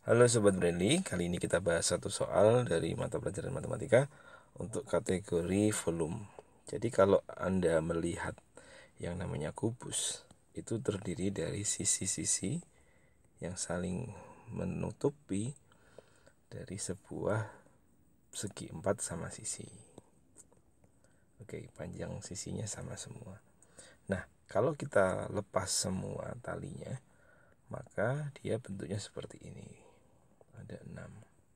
Halo Sobat Brandly, kali ini kita bahas satu soal dari mata pelajaran matematika untuk kategori volume. Jadi kalau Anda melihat yang namanya kubus, itu terdiri dari sisi-sisi yang saling menutupi dari sebuah segi 4 sama sisi. Oke, panjang sisinya sama semua. Nah, kalau kita lepas semua talinya, maka dia bentuknya seperti ini. Ada 6.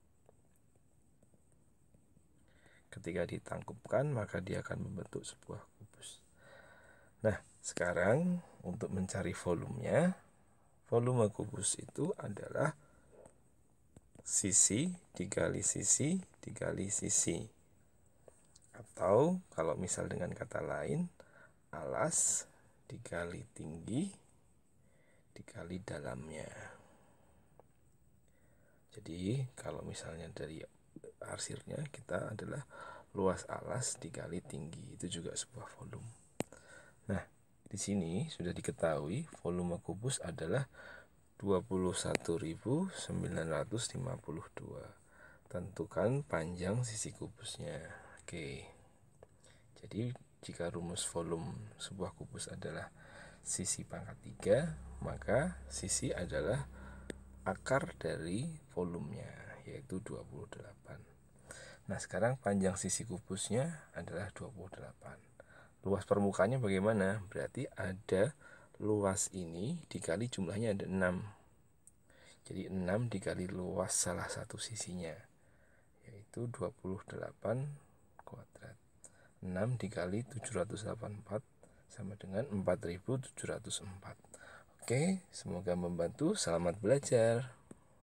Ketika ditangkupkan, maka dia akan membentuk sebuah kubus. Nah, sekarang untuk mencari volumenya, volume kubus itu adalah sisi dikali sisi dikali sisi. Atau kalau misal dengan kata lain, alas dikali tinggi dikali dalamnya. Jadi kalau misalnya dari arsirnya kita adalah luas alas dikali tinggi, itu juga sebuah volume. Nah, di sini sudah diketahui volume kubus adalah 21.952. Tentukan panjang sisi kubusnya. Oke. Jadi jika rumus volume sebuah kubus adalah sisi pangkat 3, maka sisi adalah akar dari volumenya, yaitu 28. Nah, sekarang panjang sisi kubusnya adalah 28. Luas permukaannya bagaimana? Berarti ada luas ini dikali jumlahnya ada 6. Jadi 6 dikali luas salah satu sisinya, yaitu 28 kuadrat. 6 dikali 784 sama dengan 4704. Oke, semoga membantu. Selamat belajar.